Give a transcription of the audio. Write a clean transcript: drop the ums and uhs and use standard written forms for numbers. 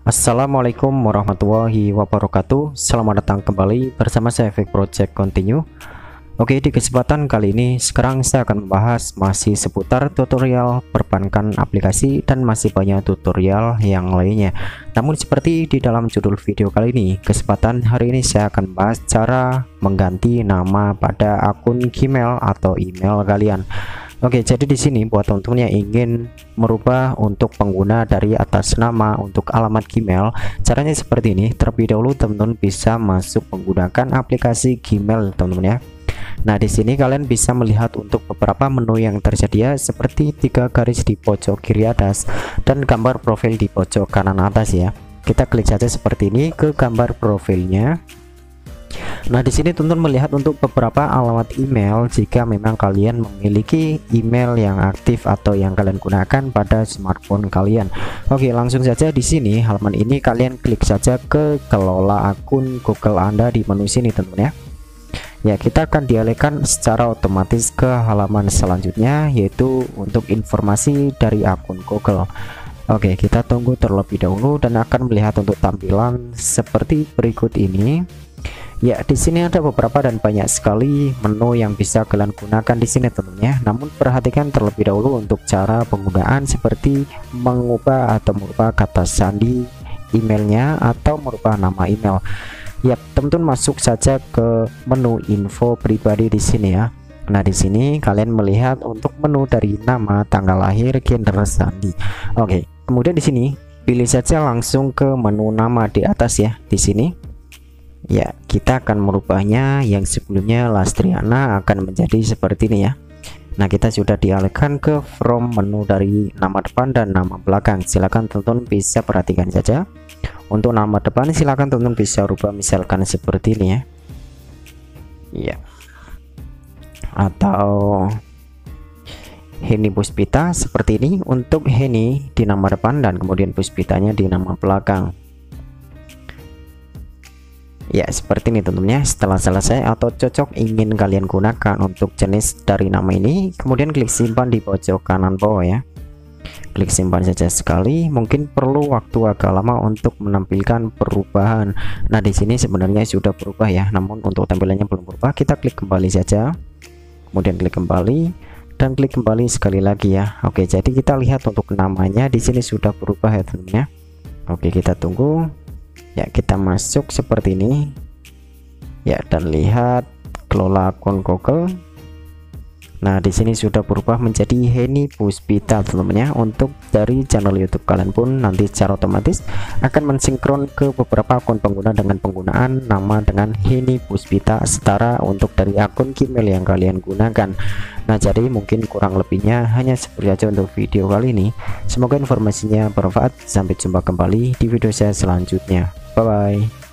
Assalamualaikum warahmatullahi wabarakatuh. Selamat datang kembali bersama saya Efek Project Continue. Oke, di kesempatan kali ini sekarang saya akan membahas masih seputar tutorial perbankan aplikasi dan masih banyak tutorial yang lainnya. Namun seperti di dalam judul video kali ini, kesempatan hari ini saya akan membahas cara mengganti nama pada akun Gmail atau email kalian. Oke, jadi di sini buat teman-teman yang ingin merubah untuk pengguna dari atas nama untuk alamat Gmail, caranya seperti ini. Terlebih dahulu teman-teman bisa masuk menggunakan aplikasi Gmail, teman-teman ya. Nah, di sini kalian bisa melihat untuk beberapa menu yang tersedia seperti 3 garis di pojok kiri atas dan gambar profil di pojok kanan atas ya. Kita klik saja seperti ini ke gambar profilnya. Nah, di sini teman-teman melihat untuk beberapa alamat email jika memang kalian memiliki email yang aktif atau yang kalian gunakan pada smartphone kalian. Oke, langsung saja di sini halaman ini kalian klik saja ke kelola akun Google Anda di menu sini, teman-teman ya. Ya, kita akan dialihkan secara otomatis ke halaman selanjutnya, yaitu untuk informasi dari akun Google. Oke, kita tunggu terlebih dahulu dan akan melihat untuk tampilan seperti berikut ini. Ya, di sini ada beberapa dan banyak sekali menu yang bisa kalian gunakan di sini tentunya. Namun perhatikan terlebih dahulu untuk cara penggunaan seperti mengubah atau merubah kata sandi emailnya atau merubah nama email. Ya, teman-teman masuk saja ke menu info pribadi di sini ya. Nah, di sini kalian melihat untuk menu dari nama, tanggal lahir, gender, sandi. Oke, kemudian di sini pilih saja langsung ke menu nama di atas ya. Di sini ya, kita akan merubahnya yang sebelumnya Lastriana akan menjadi seperti ini ya. Nah, kita sudah dialihkan ke from menu dari nama depan dan nama belakang. Silakan teman-teman bisa perhatikan saja. Untuk nama depan silakan teman-teman bisa rubah misalkan seperti ini ya. Iya. Atau Heni Puspita seperti ini untuk Heni di nama depan dan kemudian Puspitanya di nama belakang. Ya, seperti ini teman-teman ya. Setelah selesai atau cocok ingin kalian gunakan untuk jenis dari nama ini, kemudian klik simpan di pojok kanan bawah ya. Klik simpan saja sekali. Mungkin perlu waktu agak lama untuk menampilkan perubahan. Nah, di sini sebenarnya sudah berubah ya, namun untuk tampilannya belum berubah. Kita klik kembali saja. Kemudian klik kembali dan klik kembali sekali lagi ya. Oke, jadi kita lihat untuk namanya di sini sudah berubah ya teman-teman ya. Oke, kita tunggu. Ya, kita masuk seperti ini ya, dan lihat kelola akun Google. Nah, di sini sudah berubah menjadi Heni Puspita teman-teman ya. Untuk dari channel YouTube kalian pun nanti secara otomatis akan mensinkron ke beberapa akun pengguna dengan penggunaan nama dengan Heni Puspita setara untuk dari akun Gmail yang kalian gunakan. Nah, jadi mungkin kurang lebihnya hanya seperti aja untuk video kali ini. Semoga informasinya bermanfaat. Sampai jumpa kembali di video saya selanjutnya. Bye bye.